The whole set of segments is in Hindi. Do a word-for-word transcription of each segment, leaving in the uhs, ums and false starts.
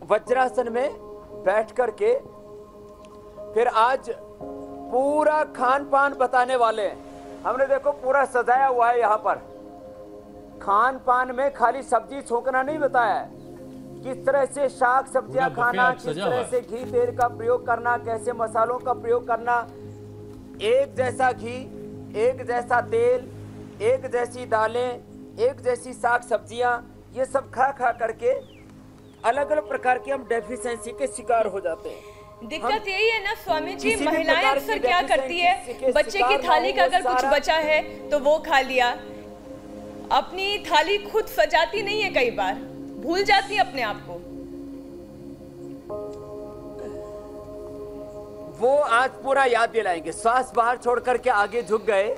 वज्रासन में बैठ करके फिर आज पूरा खान पान बताने वाले हैं। हमने देखो पूरा सजाया हुआ है यहाँ पर। खान पान में खाली सब्जी छोंकना नहीं बताया है, किस तरह से शाक सब्जियां खाना, किस तरह से घी तेल का प्रयोग करना, कैसे मसालों का प्रयोग करना, एक जैसा घी, एक जैसा तेल, एक जैसी दालें, एक जैसी शाक सब्जियां, ये सब खा खा करके अलग अलग प्रकार की हम डेफिशिएंसी के शिकार हो जाते हैं। दिक्कत यही है ना स्वामी जी, महिलाएं अक्सर क्या करती है, बच्चे की थाली का अगर कुछ बचा है तो वो खा लिया, अपनी थाली खुद सजाती नहीं है, कई बार भूल जाती है अपने आप को। वो आज पूरा याद दिलाएंगे। श्वास बाहर छोड़ करके आगे झुक गए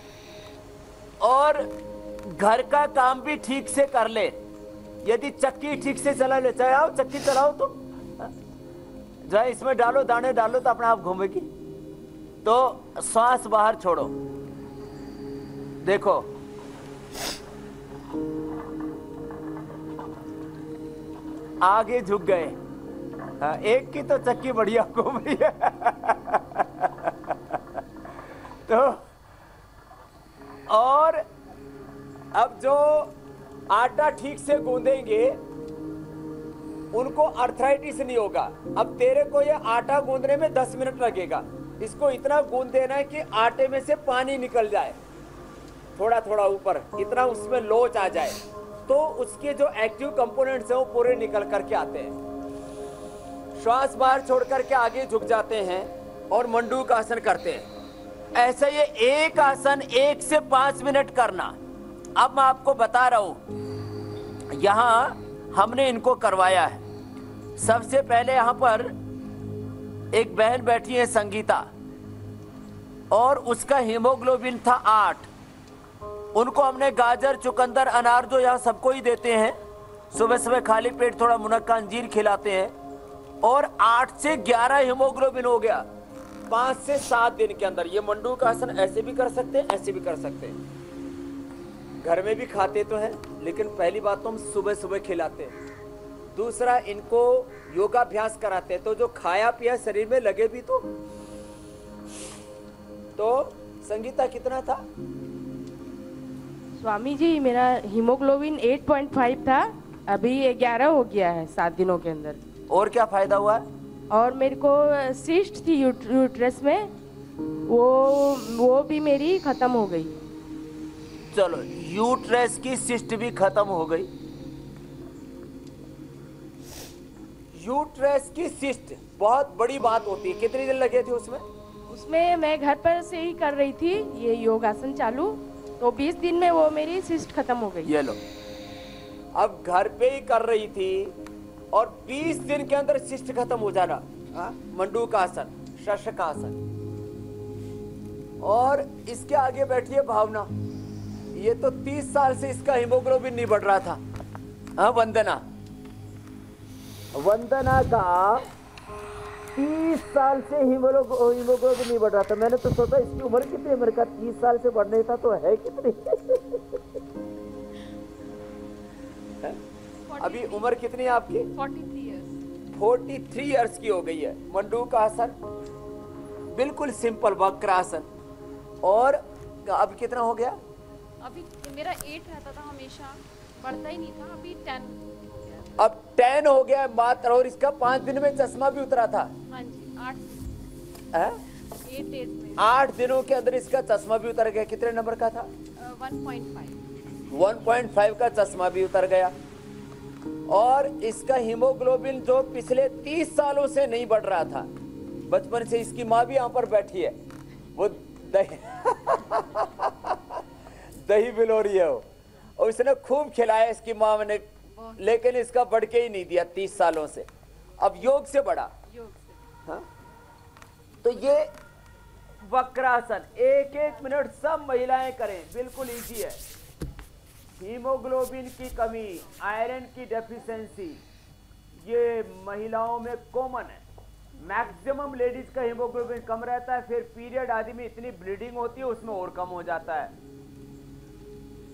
और घर का काम भी ठीक से कर ले। यदि चक्की ठीक से चला ले, चाहे आओ चक्की चलाओ तो जाए, इसमें डालो दाने डालो तो अपने आप घूमेगी। तो श्वास बाहर छोड़ो। देखो आगे झुक गए। हाँ, एक की तो चक्की बढ़िया घूम रही है। तो और अब जो आटा ठीक से गूंदेंगे उनको अर्थराइटिस नहीं होगा। अब तेरे को ये आटा गूंदने में दस मिनट लगेगा, इसको इतना गूंद देना है कि आटे में से पानी निकल जाए थोड़ा थोड़ा ऊपर, इतना उसमें लोच आ जाए, तो उसके जो एक्टिव कंपोनेंट्स हैं वो पूरे निकल करके आते हैं। श्वास बाहर छोड़ करके आगे झुक जाते हैं और मंडूक आसन करते हैं। ऐसा ये एक आसन एक से पांच मिनट करना। अब मैं आपको बता रहा हूं, यहां हमने इनको करवाया है। सबसे पहले यहां पर एक बहन बैठी है संगीता, और उसका हीमोग्लोबिन था आठ। उनको हमने गाजर, चुकंदर, अनार जो यहाँ सबको ही देते हैं, सुबह सुबह खाली पेट थोड़ा मुनक्का अंजीर खिलाते हैं, और आठ से ग्यारह हीमोग्लोबिन हो गया पांच से सात दिन के अंदर। ये मंडूक आसन ऐसे भी कर सकते हैं, ऐसे भी कर सकते हैं। घर में भी खाते तो हैं, लेकिन पहली बात तो हम सुबह सुबह खिलाते हैं। दूसरा, इनको योगाभ्यास कराते हैं, तो जो खाया पिया शरीर में लगे भी तो। तो संगीता कितना था? स्वामी जी मेरा हीमोग्लोबिन आठ पॉइंट पाँच था, अभी ग्यारह हो गया है सात दिनों के अंदर। और क्या फायदा हुआ है? और मेरे को सिस्ट थी यूट्रस में, वो वो भी मेरी खत्म हो गई। चलो, यूट्रस की सिस्ट भी खत्म हो गई। यूट्रस की सिस्ट बहुत बड़ी बात होती है। कितने दिन लगे थे उसमें? उसमें मैं घर पर से ही कर रही थी ये योगासन चालू, तो बीस दिन में वो मेरी सिस्ट खत्म हो गई। ये लो, अब घर पे ही कर रही थी और बीस दिन के अंदर सिस्ट खत्म हो जाना। मंडूक आसन, शशक आसन। और इसके आगे बैठी है भावना। ये तो तीस साल से इसका हीमोग्लोबिन नहीं बढ़ रहा था। हाँ, वंदना वंदना का तीस साल से हीमोग्लोबिन नहीं बढ़ रहा था। मैंने तो सोचा इसकी उम्र कितनी, मेरे का तीस साल से बढ़ने था तो है कितनी। अभी उम्र कितनी है आपकी? तैंतालीस इयर्स। तैंतालीस इयर्स की हो गई है। मंडूक आसन बिल्कुल सिंपल वक्रासन। और अब कितना हो गया? अभी मेरा एट रहता था हमेशा, बढ़ता ही नहीं था, अभी टेन। अब टेन हो गया मात्र। और इसका पांच दिन में चश्मा भी उतरा था। हाँ जी, आठ है? एट डेज में आठ दिनों के अंदर इसका चश्मा भी उतर गया। कितने नंबर का था? One point five. One point five का चश्मा भी उतर गया। और इसका हीमोग्लोबिन जो पिछले तीस सालों से नहीं बढ़ रहा था, बचपन से, इसकी माँ भी यहाँ पर बैठी है, वो दही दही बिलो रही है वो, और इसने खूब खिलाया इसकी माँ ने, लेकिन इसका बढ़ के ही नहीं दिया तीस सालों से। अब योग से बढ़ा। योग से। हाँ? तो ये वक्रासन एक एक मिनट सब महिलाएं करें, बिल्कुल इजी है। हीमोग्लोबिन की कमी, आयरन की डेफिशिएंसी, ये महिलाओं में कॉमन है। मैक्सिमम लेडीज का हीमोग्लोबिन कम रहता है, फिर पीरियड आदि में इतनी ब्लीडिंग होती है, उसमें और कम हो जाता है।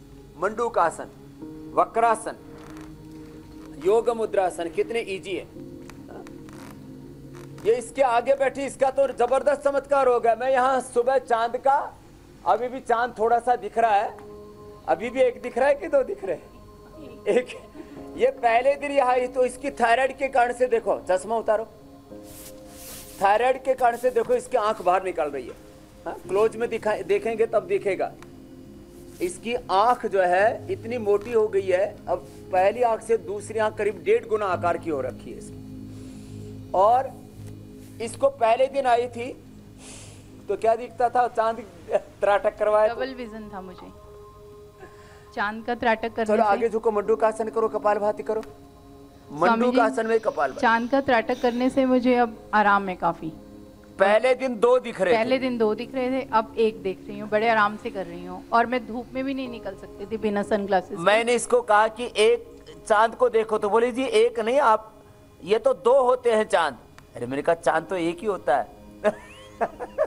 मंडूक आसन, वक्रासन, योग मुद्रासन कितने इजी है। ये इसके आगे बैठी, इसका तो जबरदस्त चमत्कार हो गया। मैं यहाँ सुबह चांद का, अभी भी चांद थोड़ा सा दिख रहा है, अभी भी एक दिख रहा है कि दो दिख रहे हैं? एक। ये पहले दिन यहाँ आई तो इसकी थायराइड के कारण से देखो, चश्मा उतारो, थायराइड के कारण से देखो इसकी आंख बाहर निकल रही है। हाँ, क्लोज में दिखा देखेंगे तब दिखेगा। इसकी आंख जो है इतनी मोटी हो गई है, अब पहली आंख से दूसरी आंख करीब डेढ़ गुना आकार की हो रखी है इसकी। और इसको पहले दिन आई थी तो क्या दिखता था? चांद त्राटक करवाया, डबल विजन था मुझे, चांद का त्राटक करने चलो से। आगे झुको, मंडूक आसन करो, कपालभाति करो, मंडूक आसन में कपालभाति। चांद का त्राटक करने से मुझे अब आराम है काफी। पहले दिन दो दिख रहे पहले थे। दिन दो दिख रहे थे, अब एक देख रही हूँ, बड़े आराम से कर रही हूँ। और मैं धूप में भी नहीं निकल सकती थी बिना सनग्लासेस। मैंने इसको कहा कि एक चांद को देखो, तो बोली जी एक नहीं, आप ये तो दो होते हैं चांद। अरे मैंने कहा चांद तो एक ही होता है।